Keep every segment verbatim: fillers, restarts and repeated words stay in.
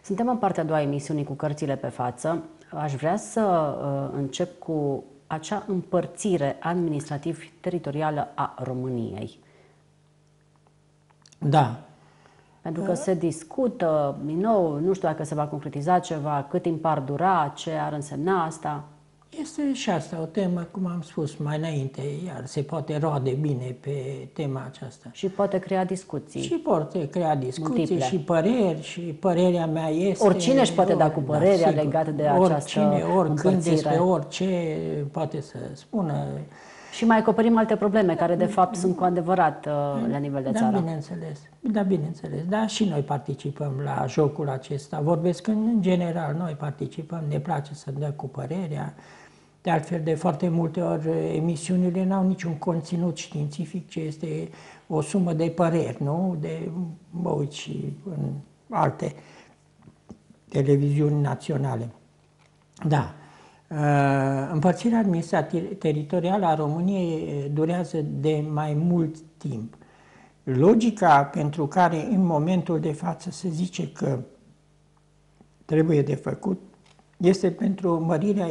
Suntem în partea a doua a emisiunii cu cărțile pe față. Aș vrea să uh, încep cu acea împărțire administrativ-teritorială a României. Da. Pentru că se discută, din nou, nu știu dacă se va concretiza ceva, cât timp ar dura, ce ar însemna asta. Este și asta o temă, cum am spus mai înainte, iar se poate roade bine pe tema aceasta. Și poate crea discuții. Și poate crea discuții multiple. și păreri, și părerea mea este... Oricine își poate da cu părerea da, legată de oricine, această oricând, împărțire. despre orice poate să spună. Și mai acoperim alte probleme care, de fapt, sunt cu adevărat uh, la nivel de da, țară. Bineînțeles. Da, bineînțeles. Da, și noi participăm la jocul acesta. Vorbesc în general, noi participăm, ne place să dăm cu părerea. De altfel, de foarte multe ori, emisiunile n-au niciun conținut științific, ci este o sumă de păreri, nu? De, mă uit și în alte televiziuni naționale. Da. Împărțirea administrativ-teritorială a României durează de mai mult timp. Logica pentru care în momentul de față se zice că trebuie de făcut este pentru mărirea,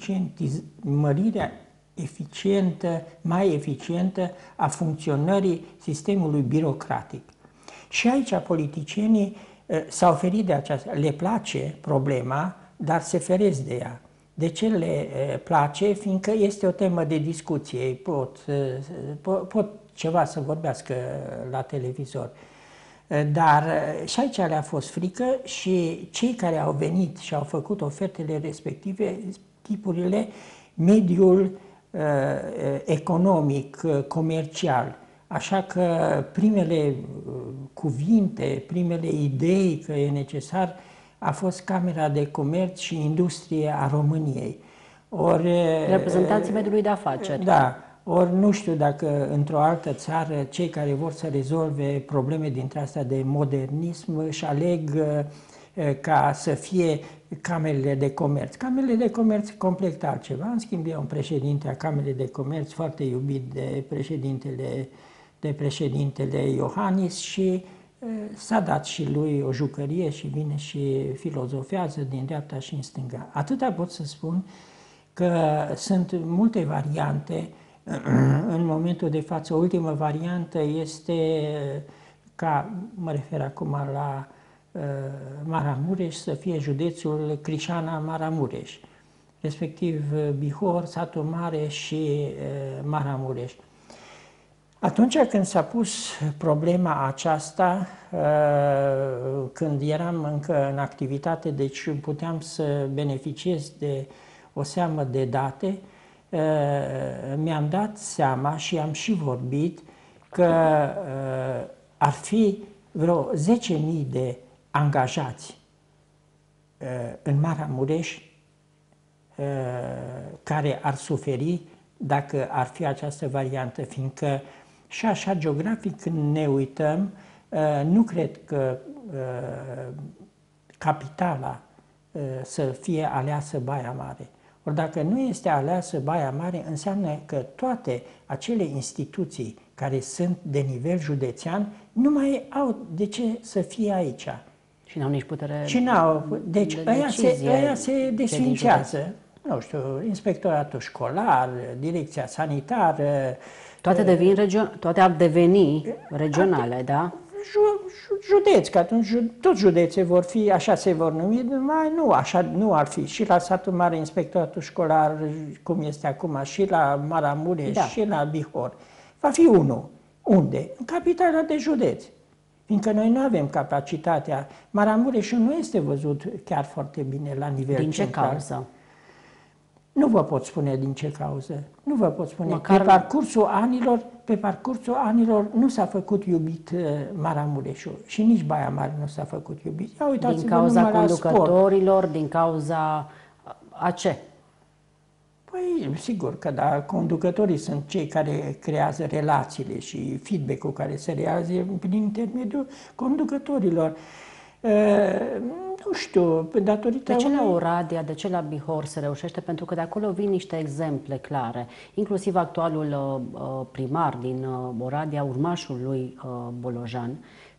mărirea eficientă, mai eficientă a funcționării sistemului birocratic. Și aici politicienii s-au oferit de aceasta. Le place problema, dar se feresc de ea. De ce le place? Fiindcă este o temă de discuție. Pot, pot, pot ceva să vorbească la televizor. Dar și aici le-a fost frică și cei care au venit și au făcut ofertele respective, tipurile, mediul uh, economic, comercial. Așa că primele cuvinte, primele idei că e necesar a fost Camera de Comerț și Industrie a României. Ori, reprezentanții mediului de afaceri. Da. Ori nu știu dacă într-o altă țară cei care vor să rezolve probleme dintre astea de modernism își aleg ca să fie camerele de comerț. Camerele de comerț complet altceva. În schimb, e un președinte a Camerei de Comerț foarte iubit de președintele, de președintele Iohannis și s-a dat și lui o jucărie și vine și filozofează din dreapta și în stânga. Atâta pot să spun că sunt multe variante. În momentul de față, o ultimă variantă este ca, mă refer acum la uh, Maramureș, să fie județul Crișana-Maramureș, respectiv Bihor, Satu Mare și uh, Maramureș. Atunci când s-a pus problema aceasta, uh, când eram încă în activitate, deci puteam să beneficiez de o seamă de date, mi-am dat seama și am și vorbit că ar fi vreo zece mii de angajați în Maramureș care ar suferi dacă ar fi această variantă, fiindcă și așa geografic când ne uităm, nu cred că capitala să fie aleasă Baia Mare. Ori dacă nu este aleasă Baia Mare, înseamnă că toate acele instituții care sunt de nivel județean nu mai au de ce să fie aici. Și n-au nici putere Și n-au. Deci de ăia se, ăia se desfințează. Nu știu, inspectoratul școlar, direcția sanitară. Toate, devin regio- toate ar deveni regionale, da? Județ, că atunci toți județe vor fi, așa se vor numi, mai nu, așa nu ar fi. Și la Satu Mare, inspectoratul școlar, cum este acum, și la Maramureș, da. Și la Bihor. Va fi unul. Unde? În capitala de județ. Fiindcă noi nu avem capacitatea. Maramureșul nu este văzut chiar foarte bine la nivel Din ce central. cauză? Nu vă pot spune din ce cauză. Nu vă pot spune. Măcar... Pe parcursul anilor, pe parcursul anilor nu s-a făcut iubit uh, Maramureșul și nici Baia Mare nu s-a făcut iubit. Ia, uitați-vă din cauza numai la sport. conducătorilor, din cauza a ce? Păi, sigur că da, conducătorii sunt cei care creează relațiile și feedback-ul care se realizează prin intermediul conducătorilor. Uh, nu știu, datorită... De ce unei... la Oradea, de ce la Bihor se reușește? Pentru că de acolo vin niște exemple clare. Inclusiv actualul uh, primar din uh, Oradea, urmașul lui uh, Bolojan,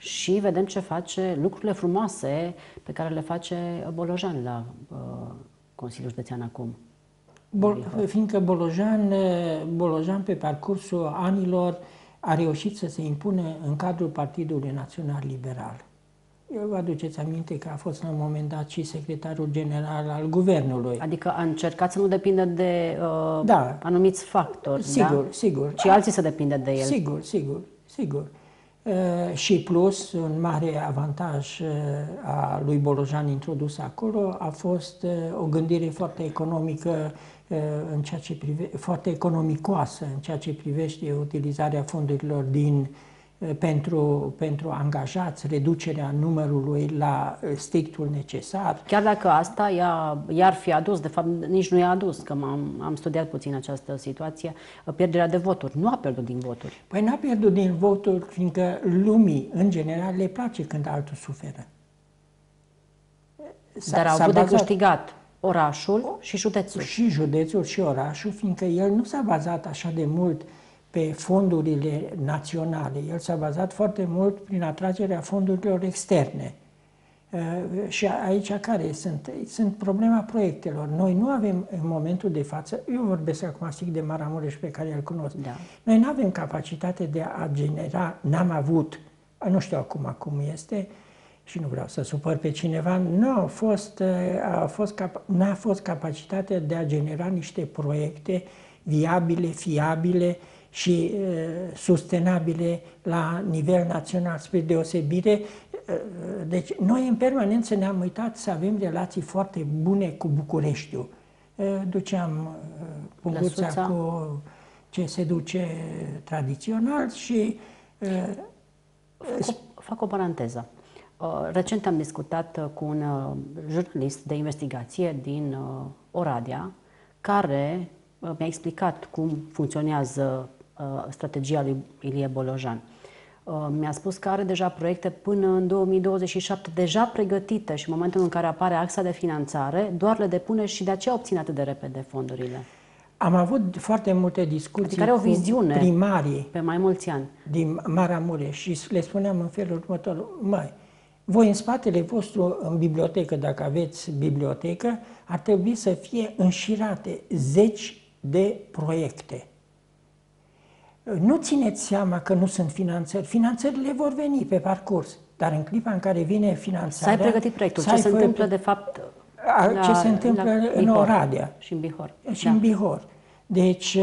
și vedem ce face, lucrurile frumoase pe care le face Bolojan la uh, Consiliul Județean acum. Bol, fiindcă Bolojan, Bolojan pe parcursul anilor a reușit să se impune în cadrul Partidului Național Liberal. Vă aduceți aminte că a fost la un moment dat și secretarul general al guvernului. Adică a încercat să nu depindă de uh, da. anumiți factori, sigur, da? sigur. Și alții să depindă de el. Sigur, sigur, sigur. Uh, și plus, un mare avantaj uh, a lui Bolojan introdus acolo a fost uh, o gândire foarte economică, uh, în ceea ce prive, foarte economicoasă în ceea ce privește utilizarea fondurilor din Pentru, pentru angajați, reducerea numărului la strictul necesar. Chiar dacă asta i-ar fi adus, de fapt nici nu i-a adus, că am, am studiat puțin această situație, pierderea de voturi. Nu a pierdut din voturi. Păi n-a pierdut din voturi, fiindcă lumii, în general, le place când altul suferă. Dar au avut de câștigat orașul și județul. Și județul și orașul, fiindcă el nu s-a bazat așa de mult pe fondurile naționale. El s-a bazat foarte mult prin atragerea fondurilor externe. Uh, și aici care sunt? Sunt problema proiectelor. Noi nu avem în momentul de față, eu vorbesc acum strict de Maramureș pe care îl cunosc, da. Noi nu avem capacitate de a genera, n-am avut, nu știu acum cum este, și nu vreau să supăr pe cineva, nu a fost, a fost, n-a fost capacitatea de a genera niște proiecte viabile, fiabile și uh, sustenabile la nivel național, spre deosebire. Uh, deci noi în permanență ne-am uitat să avem relații foarte bune cu Bucureștiul. Uh, duceam uh, punguța cu ce se duce tradițional și... Uh, fac, o, fac o paranteză. Uh, recent am discutat uh, cu un uh, jurnalist de investigație din uh, Oradea, care uh, mi-a explicat cum funcționează strategia lui Ilie Bolojan. Mi-a spus că are deja proiecte până în două mii douăzeci și șapte deja pregătite și în momentul în care apare axa de finanțare, doar le depune și de aceea obține atât de repede fondurile. Am avut foarte multe discuții adică cu o viziune primarii pe mai mulți ani din Maramureș și le spuneam în felul următor: măi, voi în spatele vostru, în bibliotecă, dacă aveți bibliotecă, ar trebui să fie înșirate zeci de proiecte. Nu țineți seama că nu sunt finanțări. Finanțările vor veni pe parcurs, dar în clipa în care vine finanțarea... S-ai pregătit proiectul. Ce se întâmplă, de fapt, la, ce se întâmplă în Oradea. Și în Bihor. Și da. în Bihor. Deci,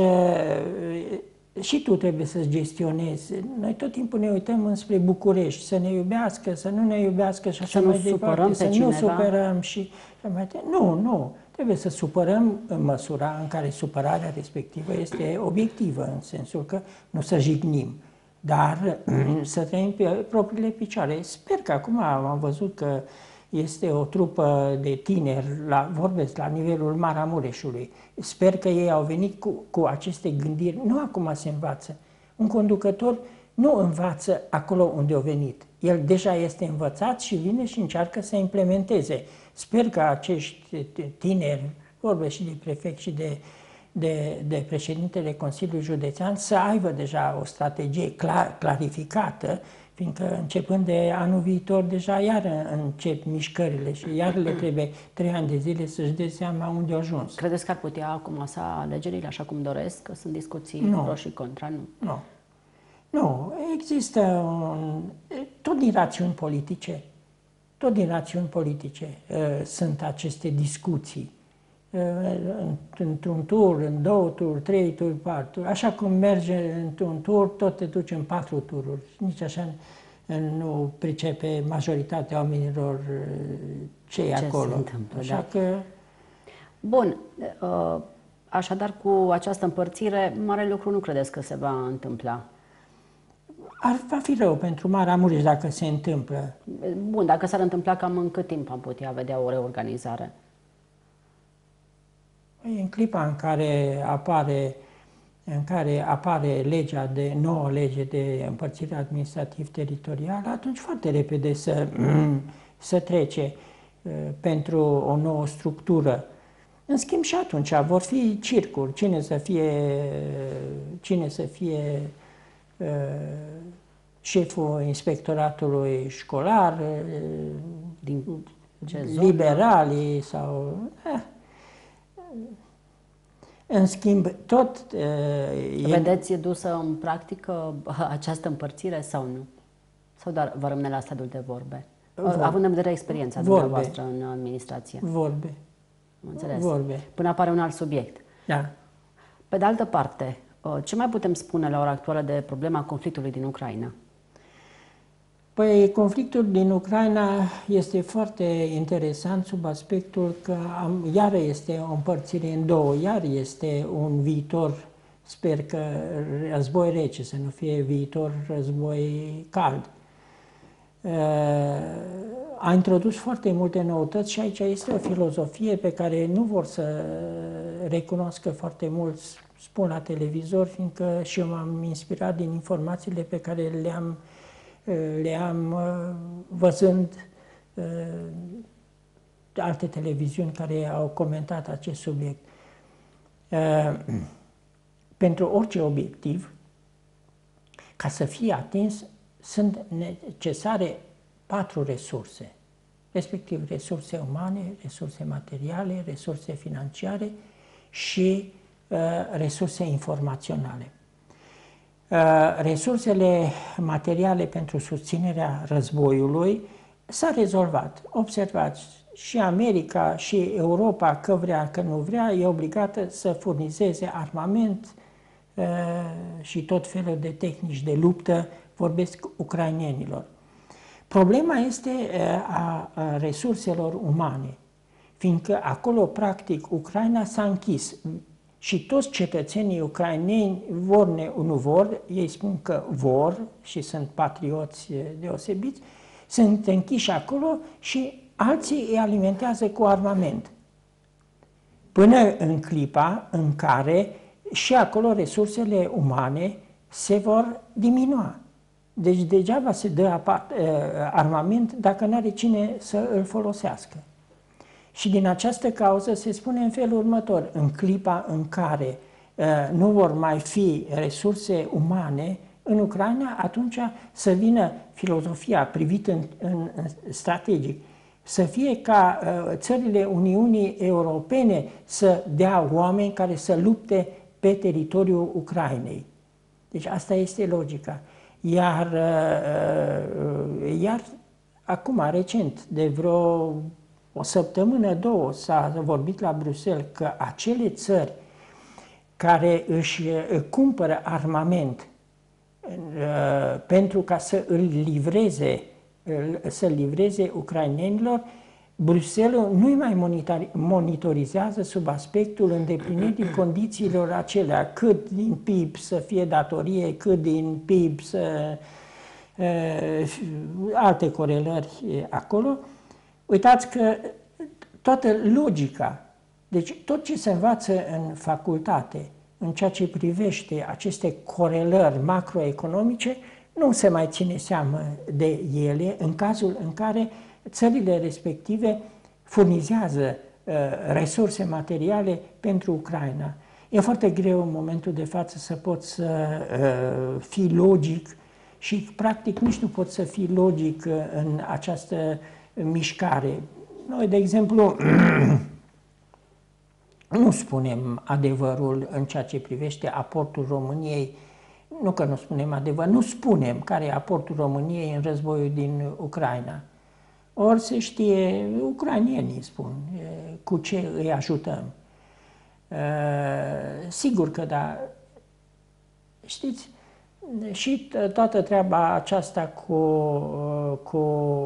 și tu trebuie să gestionezi. Noi tot timpul ne uităm înspre București, să ne iubească, să nu ne iubească și așa să mai nu departe. Să cineva. nu supărăm și... Nu, nu. Trebuie să supărăm în măsura în care supărarea respectivă este obiectivă, în sensul că nu să jignim, dar să trăim pe propriile picioare. Sper că acum am văzut că este o trupă de tineri, la, vorbesc la nivelul Maramureșului. Sper că ei au venit cu, cu aceste gândiri. Nu acum se învață. Un conducător nu învață acolo unde a venit. El deja este învățat și vine și încearcă să implementeze. Sper că acești tineri, vorbesc și de prefect și de, de, de președintele Consiliului Județean, să aibă deja o strategie clar, clarificată, fiindcă începând de anul viitor deja iar încep mișcările și iar le trebuie trei ani de zile să-și dea seama unde au ajuns. Credeți că ar putea acum să alegerile așa cum doresc? Că sunt discuții nu. pro și contra? Nu. Nu. Nu. Există un, tot din rațiuni politice. Tot din rațiuni politice uh, sunt aceste discuții. Uh, într-un tur, în două tururi, trei tururi, patru tururi. Așa cum merge într-un tur, tot te duci în patru tururi. Nici așa nu pricepe majoritatea oamenilor ce e acolo. Se întâmplă, așa da. că... Bun. Uh, așadar, cu această împărțire, mare lucru nu credeți că se va întâmpla? Ar va fi rău pentru Maramureș dacă se întâmplă. Bun, dacă s-ar întâmpla, cam în cât timp am putea vedea o reorganizare? În clipa în care apare, în care apare legea de, nouă lege de împărțire administrativ-teritorială, atunci foarte repede să, să trece pentru o nouă structură. În schimb și atunci vor fi circuri, cine să fie, cine să fie șeful inspectoratului școlar, din ce zonă? liberalii sau... Eh. În schimb, tot... Uh, Vedeți, e dusă în practică această împărțire sau nu? Sau doar vă rămâne la stadiul de vorbe? Vorbe. Având în vedere experiența vorbe. dumneavoastră în administrație. Vorbe. Am înțeles. Vorbe. Până apare un alt subiect. Da. Pe de altă parte, ce mai putem spune la ora actuală de problema conflictului din Ucraina? Păi, conflictul din Ucraina este foarte interesant sub aspectul că am, iară este o împărțire în două, iar este un viitor, sper că război rece, să nu fie viitor război cald. A introdus foarte multe noutăți și aici este o filozofie pe care nu vor să recunoască foarte mulți, spun la televizor, fiindcă și eu m-am inspirat din informațiile pe care le-am le-am văzând alte televiziuni care au comentat acest subiect. Pentru orice obiectiv, ca să fie atins, sunt necesare patru resurse, respectiv resurse umane, resurse materiale, resurse financiare și uh, resurse informaționale. Uh, resursele materiale pentru susținerea războiului s-a rezolvat. Observați, și America și Europa, că vrea, că nu vrea, e obligată să furnizeze armament uh, și tot felul de tehnici de luptă, vorbesc ucrainenilor. Problema este a, a resurselor umane, fiindcă acolo, practic, Ucraina s-a închis și toți cetățenii ucraineni vor, ne, nu vor, ei spun că vor și sunt patrioți deosebiți, sunt închiși acolo și alții îi alimentează cu armament. Până în clipa în care și acolo resursele umane se vor diminua. Deci degeaba se dă armament dacă nu are cine să îl folosească. Și din această cauză se spune în felul următor: în clipa în care uh, nu vor mai fi resurse umane în Ucraina, atunci să vină filozofia privită în, în, în strategic, să fie ca uh, țările Uniunii Europene să dea oameni care să lupte pe teritoriul Ucrainei. Deci asta este logica. Iar, iar acum, recent, de vreo o săptămână, două, s-a vorbit la Bruxelles că acele țări care își cumpără armament pentru ca să îl livreze, să-l livreze ucrainenilor, Bruxelles nu-i mai monitorizează sub aspectul îndeplinirii condițiilor acelea, cât din P I B să fie datorie, cât din P I B să... Uh, alte corelări acolo. Uitați că toată logica, deci tot ce se învață în facultate, în ceea ce privește aceste corelări macroeconomice, nu se mai ține seamă de ele în cazul în care țările respective furnizează uh, resurse materiale pentru Ucraina. E foarte greu în momentul de față să poți să uh, fii logic și practic nici nu poți să fii logic uh, în această mișcare. Noi, de exemplu, nu spunem adevărul în ceea ce privește aportul României. Nu că nu spunem adevăr, nu spunem care e aportul României în războiul din Ucraina. Ori se știe, ucrainienii spun, cu ce îi ajutăm. Sigur că da. Știți, și toată treaba aceasta cu, cu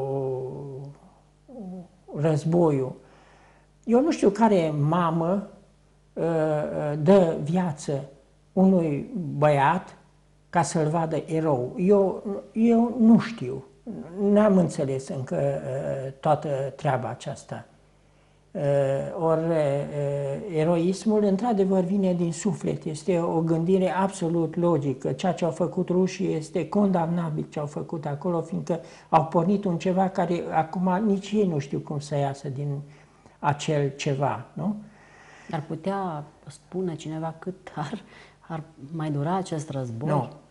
războiul. Eu nu știu care mamă dă viață unui băiat ca să-l vadă erou. Eu, eu nu știu. N-am înțeles încă uh, toată treaba aceasta. Uh, Ori uh, eroismul, într-adevăr, vine din suflet. Este o gândire absolut logică. Ceea ce au făcut rușii este condamnabil ce au făcut acolo, fiindcă au pornit un ceva care acum nici ei nu știu cum să iasă din acel ceva, nu? Ar putea spune cineva cât ar, ar mai dura acest război? Nu.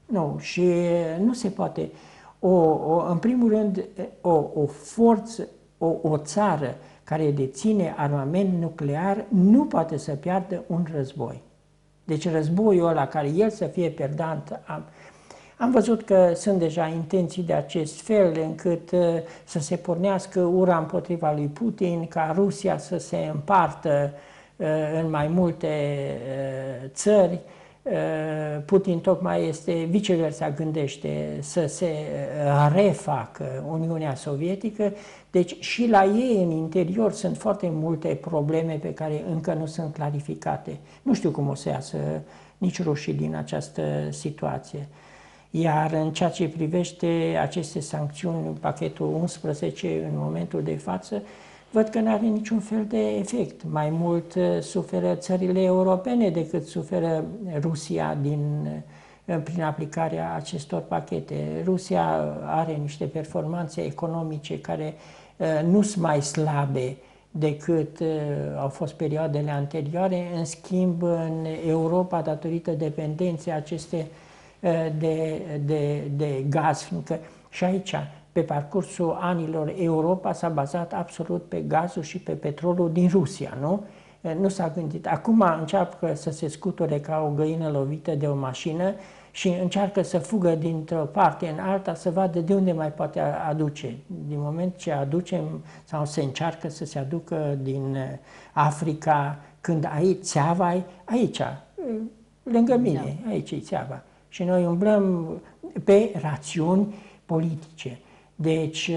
Nu, și nu se poate. O, o, în primul rând, o, o forță, o, o țară care deține armament nuclear nu poate să piardă un război. Deci războiul ăla, care el să fie perdant, am, am văzut că sunt deja intenții de acest fel, încât uh, să se pornească ura împotriva lui Putin, ca Rusia să se împartă uh, în mai multe uh, țări. Putin tocmai este, viceversa, gândește să se refacă Uniunea Sovietică, deci și la ei în interior sunt foarte multe probleme pe care încă nu sunt clarificate. Nu știu cum o să iasă nici rușii din această situație. Iar în ceea ce privește aceste sancțiuni, pachetul unsprezece în momentul de față, văd că nu are niciun fel de efect. Mai mult suferă țările europene decât suferă Rusia din, prin aplicarea acestor pachete. Rusia are niște performanțe economice care nu sunt mai slabe decât au fost perioadele anterioare. În schimb, în Europa, datorită dependenței aceste de, de, de gaz, fiindcă și aici, pe parcursul anilor, Europa s-a bazat absolut pe gazul și pe petrolul din Rusia, nu? Nu s-a gândit. Acum încearcă să se scuture ca o găină lovită de o mașină și încearcă să fugă dintr-o parte în alta să vadă de unde mai poate aduce. Din moment ce aducem sau se încearcă să se aducă din Africa, când aici țeava, aici, lângă mine, aici e țeava. Și noi umblăm pe rațiuni politice. Deci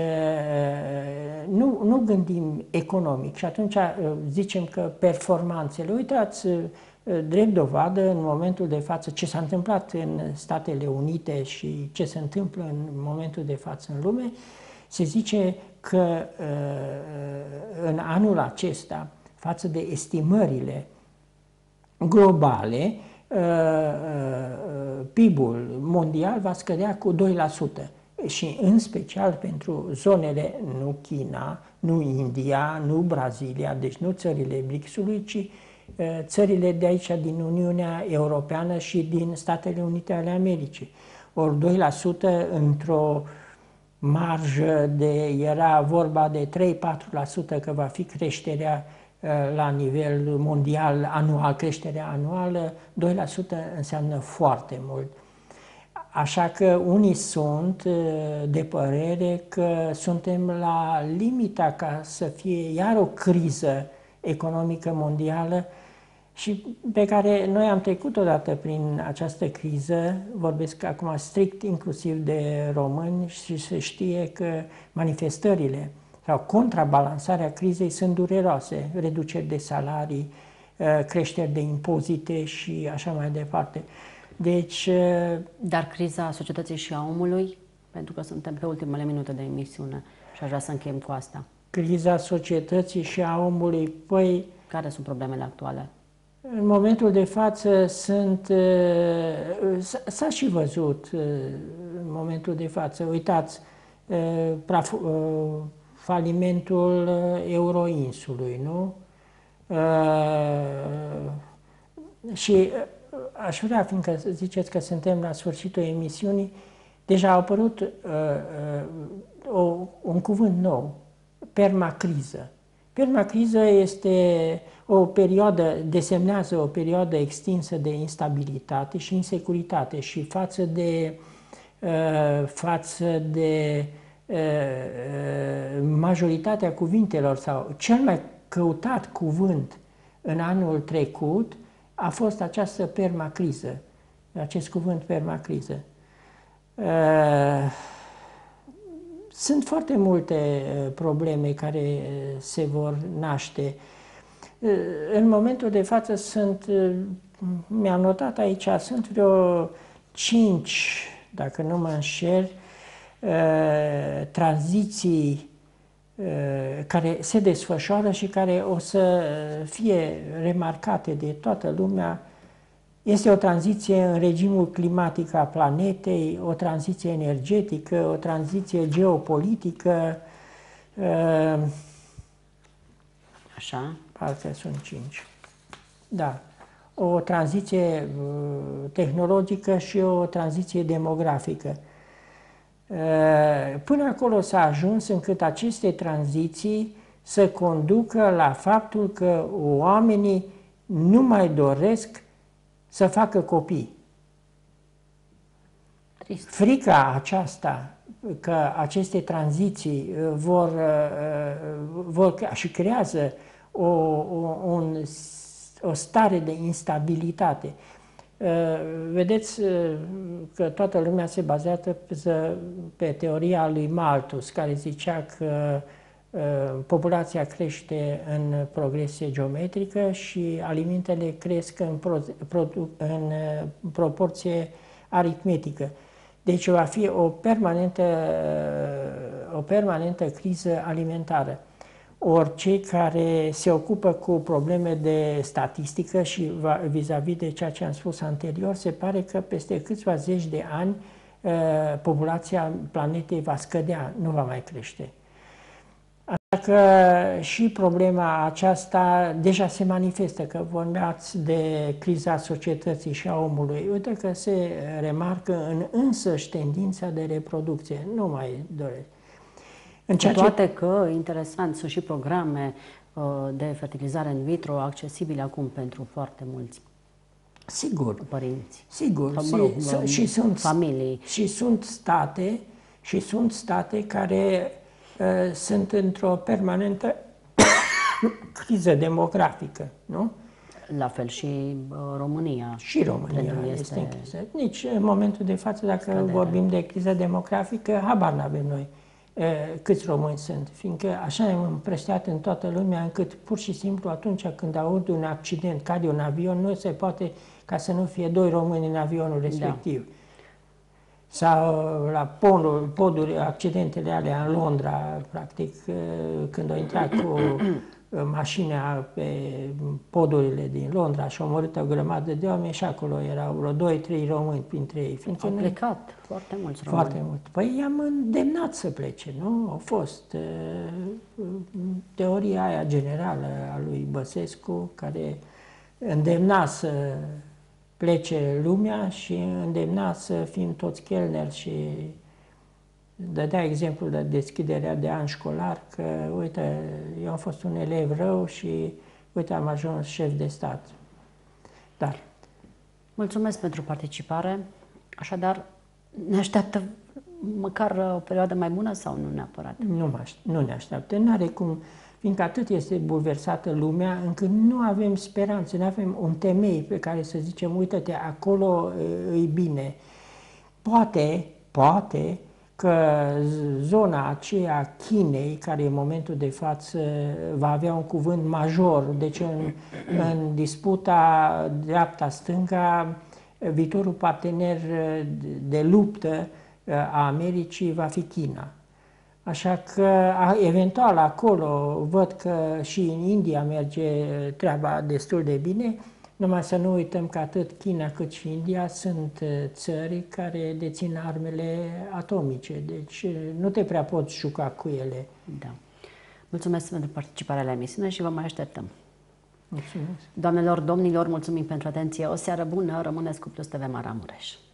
nu, nu gândim economic și atunci zicem că performanțele, uitați, drept dovadă în momentul de față ce s-a întâmplat în Statele Unite și ce se întâmplă în momentul de față în lume, se zice că în anul acesta, față de estimările globale, P I B-ul mondial va scădea cu doi la sută. Și în special pentru zonele, nu China, nu India, nu Brazilia, deci nu țările B R I C S-ului, ci țările de aici din Uniunea Europeană și din Statele Unite ale Americii. Ori doi la sută într-o marjă de, era vorba de trei patru la sută că va fi creșterea la nivel mondial anual, creșterea anuală, doi la sută înseamnă foarte mult. Așa că unii sunt de părere că suntem la limita ca să fie iar o criză economică mondială și pe care noi am trecut odată prin această criză, vorbesc acum strict inclusiv de români și se știe că manifestările sau contrabalansarea crizei sunt dureroase, reduceri de salarii, creșteri de impozite și așa mai departe. Deci, dar criza societății și a omului, pentru că suntem pe ultimele minute de emisiune și aș vrea să încheiem cu asta. Criza societății și a omului, păi... Care sunt problemele actuale? În momentul de față sunt... S-a și văzut în momentul de față, uitați, falimentul Euroinsului, nu? Și aș vrea, fiindcă ziceți că suntem la sfârșitul emisiunii, deja a apărut uh, uh, o, un cuvânt nou, permacriză. Permacriză este o perioadă, desemnează o perioadă extinsă de instabilitate și insecuritate și față de, uh, față de uh, majoritatea cuvintelor sau cel mai căutat cuvânt în anul trecut a fost această permacriză, acest cuvânt permacriză. Sunt foarte multe probleme care se vor naște. În momentul de față sunt, mi-am notat aici, sunt vreo cinci, dacă nu mă înșel, tranziții care se desfășoară și care o să fie remarcate de toată lumea. Este o tranziție în regimul climatic al planetei, o tranziție energetică, o tranziție geopolitică. Așa? Parcă sunt cinci. Da. o tranziție tehnologică și o tranziție demografică. Până acolo s-a ajuns încât aceste tranziții să conducă la faptul că oamenii nu mai doresc să facă copii. Trist. Frica aceasta că aceste tranziții vor, vor și creează o, o, un, o stare de instabilitate. Vedeți că toată lumea se bazează pe teoria lui Malthus, care zicea că populația crește în progresie geometrică și alimentele cresc în, pro, în proporție aritmetică. Deci va fi o permanentă, o permanentă criză alimentară. Ori cei care se ocupă cu probleme de statistică și vis-a-vis de ceea ce am spus anterior, se pare că peste câțiva zeci de ani populația planetei va scădea, nu va mai crește. Așa că și problema aceasta deja se manifestă, că vorbeați de criza societății și a omului. Uite că se remarcă în însăși tendința de reproducție. Nu mai doresc. În ceea ce... Toate că, interesant, sunt și programe uh, de fertilizare in vitro accesibile acum pentru foarte mulți. Sigur. Părinți. Sigur. Sau, mă rog, și, și sunt familii. Și sunt state, și sunt state care uh, sunt într-o permanentă criză demografică, nu? La fel și uh, România. Și România este, este în criză. Nici în momentul de față, dacă scădere. vorbim de criză demografică, habar n-avem noi câți români sunt, fiindcă așa ne-am împrăștiat în toată lumea, încât pur și simplu atunci când aud un accident, cade un avion, nu se poate ca să nu fie doi români în avionul respectiv. Da. Sau la poduri, poduri, accidentele alea în Londra, practic, când au intrat cu mașina pe podurile din Londra și au omorât o grămadă de oameni și acolo erau vreo doi trei români printre ei. Fiindcă au plecat foarte mulți români. Foarte mult. Păi i-am îndemnat să plece, nu? Au fost uh, teoria aia generală a lui Băsescu, care îndemna să plece lumea și îndemna să fim toți chelneri și dădea exemplu de deschiderea de an școlar, că, uite, eu am fost un elev rău și, uite, am ajuns șef de stat. Dar. Mulțumesc pentru participare. Așadar, ne așteaptă măcar o perioadă mai bună sau nu neapărat? Nu, nu ne așteaptă. N-are cum, fiindcă atât este bulversată lumea, încât nu avem speranțe, nu avem un temei pe care să zicem, uite-te, acolo e bine. Poate, poate, că zona aceea Chinei, care în momentul de față va avea un cuvânt major, deci în, în disputa dreapta-stânga, viitorul partener de luptă a Americii va fi China. Așa că, eventual, acolo văd că și în India merge treaba destul de bine, numai să nu uităm că atât China cât și India sunt țări care dețin armele atomice, deci nu te prea poți juca cu ele. Da. Mulțumesc pentru participarea la emisiune și vă mai așteptăm. Mulțumesc. Doamnelor, domnilor, mulțumim pentru atenție. O seară bună, rămâneți cu Plus T V Maramureș.